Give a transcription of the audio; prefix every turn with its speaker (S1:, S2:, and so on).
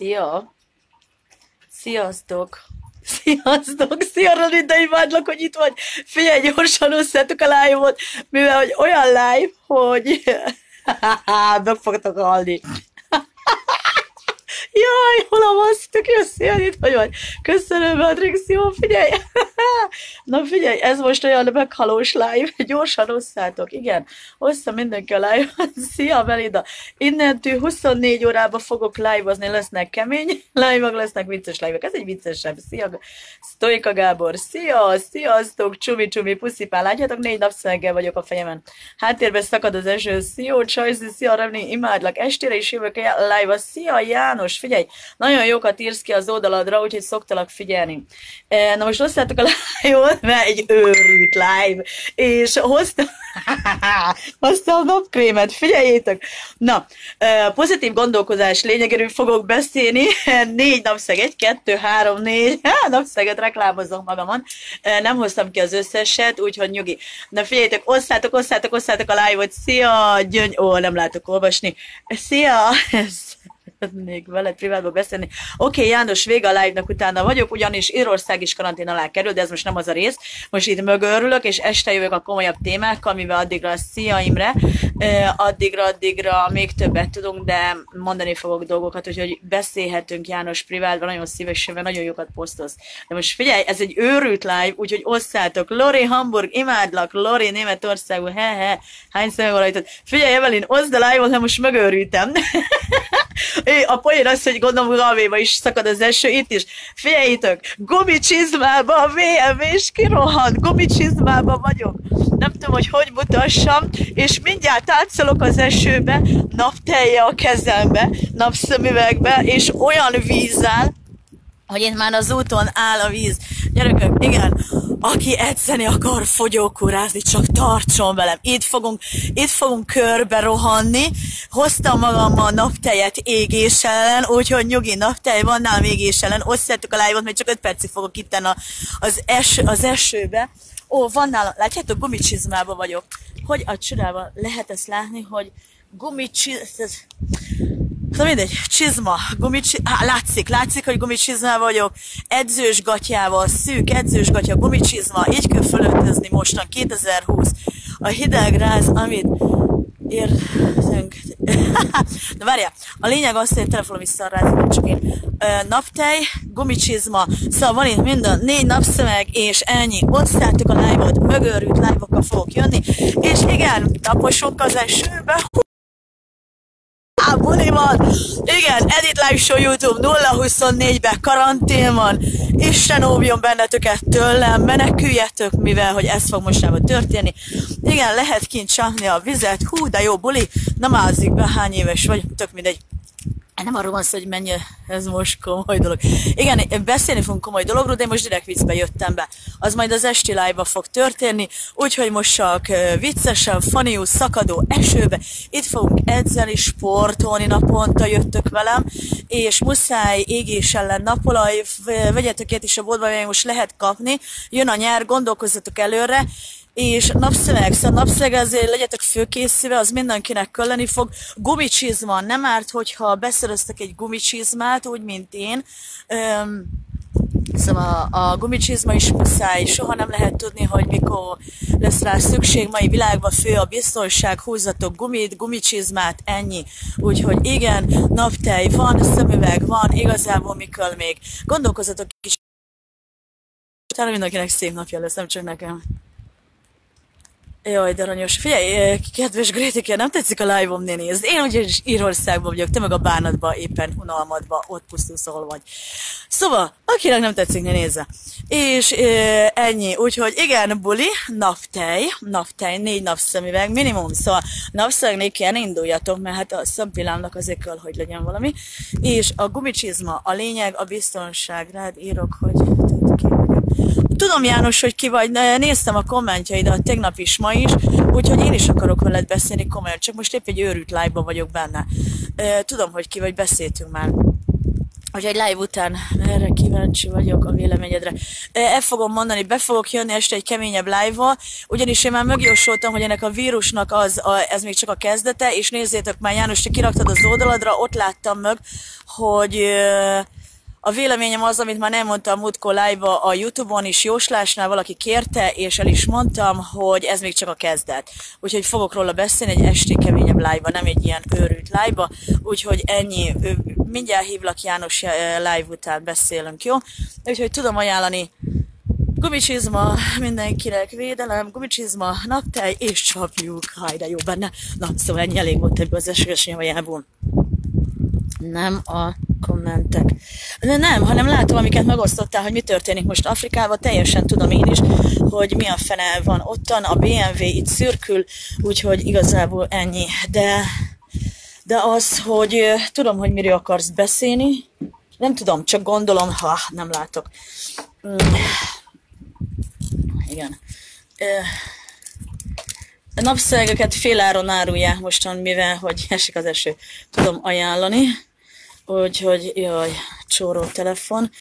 S1: Szia! Sziasztok! Sziasztok! Szia, Rani, de imádlak, hogy itt vagy! Figyelj, gyorsan összettük a live-ot, mivel hogy olyan live, hogy meg fogtok halni. Jaj, hol a masztok, jössz, itt vagy vagy. Köszönöm, Matrix, jó, figyelj. Na figyelj, ez most olyan meghalós live, gyorsan osszátok, igen. Ossza mindenki a live. Szia, Melinda. Innentől 24 órában fogok live-ozni, lesznek kemény live-ok, lesznek vicces live-ok. Ez egy viccesebb. Szia, Stoika Gábor. Szia, sziasztok, csumi, puszipál. Látjátok, 4 napszöveggel vagyok a fejemen. Háttérbe szakad az eső. Szia, Csajzi, szia, Rani, imádlak. Estére is jövök live-ba. Szia, János, figyelj, nagyon jókat írsz ki az oldaladra, úgyhogy szoktalak figyelni. Na most hoztátok a live-ot, mert egy őrült live, és hoztam a napkrémet, figyeljétek! Na, pozitív gondolkozás lényegéről fogok beszélni, 4 napszeg, 1, 2, 3, 4, napszeget reklámozom magamon, nem hoztam ki az összeset, úgyhogy nyugi. Na figyeljetek, osszátok a live-ot, szia, Gyöngy, nem látok olvasni, szia, még veled privátban beszélni. Oké, János, vége a live-nak, utána vagyok, ugyanis Írország is karantén alá kerül, de ez most nem az a rész. Most itt mögörülök, és este jövök a komolyabb témákkal, mivel addigra szia Imre, addigra még többet tudunk, de mondani fogok dolgokat, úgyhogy beszélhetünk János privátban, nagyon szívesen, mert nagyon jókat posztolsz. De most figyelj, ez egy őrült live, úgyhogy osszátok. Lori, Hamburg, imádlak, Lori, Németországból, hány szemben rajtad. Figyelj, Evelyn, oszd a live-ot, mert most megőrültem. A poén az, hogy gondolom Galvéba is szakad az eső, itt is. Figyeljétek, gumicsizmába a BMW és kirohant, gumicsizmába vagyok. Nem tudom, hogy mutassam, és mindjárt átszolok az esőbe, naptelje a kezembe, napszemüvegbe, és olyan víz áll, hogy én már az úton áll a víz. Gyerekek, igen, aki edzeni akar fogyókúrázni, csak tartson velem. Itt fogunk körbe rohanni. Hoztam magammal naptejet égés ellen, úgyhogy nyugi naptej van nálam égés ellen. Osztjátok a live-ot, mert csak 5 percig fogok itten az esőbe. Van nálam, látjátok, gumicsizmában vagyok. Hogy a csodában lehet ezt látni, hogy szóval mindegy, csizma, látszik, hogy gumicsizmával vagyok, edzős gatyával, szűk edzős gatya, gumicsizma, így kell fölöltözni mostan, 2020. A hideg ráz, amit értünk. Na várjál, a lényeg az, hogy a telefonom is szarrázik, csak én. Naptej, gumicsizma, szóval van itt minden, 4 napszemeg, és ennyi. Osszátok a live-ot, mögörült live-okkal fogok jönni, és igen, taposunk az esőbe. Buli van! Igen, Edit Live Show YouTube 024-ben karantén van. Isten óvjon benneteket tőlem, meneküljetek, mivel hogy ez fog mostában történni. Igen, lehet kint csapni a vizet. Hú, de jó buli. Nem álzik be, hány éves vagy, tök mindegy. Nem arról van szó, hogy menj, ez most komoly dolog. Igen, beszélni fogunk komoly dologról, de én most direkt viccbe jöttem be. Az majd az esti live-ba fog történni, úgyhogy most csak viccesen, funny, szakadó esőbe. Itt fogunk edzeni, sportolni, naponta jöttök velem, és muszáj égés ellen napolaj, vegyetek ilyet is a boltba, mert most lehet kapni. Jön a nyár, gondolkozzatok előre, és napszemeg, szóval napszemeg, azért legyetek fölkészülve, az mindenkinek kelleni fog. Gumicsizma, nem árt, hogyha beszereztek egy gumicsizmát, úgy, mint én. Szóval a gumicsizma is muszáj, soha nem lehet tudni, hogy mikor lesz rá szükség. Mai világban fő a biztonság, húzzatok gumit, gumicsizmát, ennyi. Úgyhogy igen, naptej van, szemüveg van, igazából mikor még. Gondolkozzatok is. Utána mindenkinek szép napja lesz, nem csak nekem. Jaj, de aranyos. Figyelj, kedves Grétike, nem tetszik a live-om, nézd. Én ugyanis Írországban vagyok, te meg a bánatban, éppen unalmadban, ott pusztulsz, ahol vagy. Szóval, akinek nem tetszik, ne nézze. És ennyi. Úgyhogy igen, buli, naptej, 4 napszemüveg, minimum. Szóval napszemüvegnél kell induljatok, mert hát a szempillámnak azért kell, hogy legyen valami. És a gumicsizma, a lényeg, a biztonság. Rád írok, hogy tudod ki vagyok. Tudom, János, hogy ki vagy, néztem a kommentjeidet tegnap is, ma is, úgyhogy én is akarok veled beszélni komolyan, csak most épp egy őrült live-ban vagyok benne. Tudom, hogy ki vagy, beszéltünk már. Úgyhogy live után erre kíváncsi vagyok a véleményedre. El fogom mondani, be fogok jönni este egy keményebb live-val, ugyanis én már megjósoltam, hogy ennek a vírusnak ez még csak a kezdete, és nézzétek már, János, te kiraktad az oldaladra, ott láttam meg, hogy a véleményem az, amit már nem mondtam múltkor live-ba a YouTube-on is, jóslásnál valaki kérte, és el is mondtam, hogy ez még csak a kezdet. Úgyhogy fogok róla beszélni egy esti keményebb live-ba, nem egy ilyen őrült live-ba. Úgyhogy ennyi. Mindjárt hívlak János live után beszélünk, jó? Úgyhogy tudom ajánlani gumicsizma, mindenkinek védelem, gumicsizma, naptej és csapjuk. Haj, de jó benne. Na, szóval ennyi elég volt ebből az esős nyavajából. Nem a kommentek. De nem, hanem látom, amiket megosztottál, hogy mi történik most Afrikában, teljesen tudom én is, hogy mi a fene van ottan, a BMW itt szürkül, úgyhogy igazából ennyi. De az, hogy tudom, hogy miről akarsz beszélni, nem tudom, csak gondolom, ha nem látok. Igen. A napszögeket féláron árulják mostan, mivel hogy esik az eső. Tudom ajánlani. Úgyhogy, jaj, csóró telefon.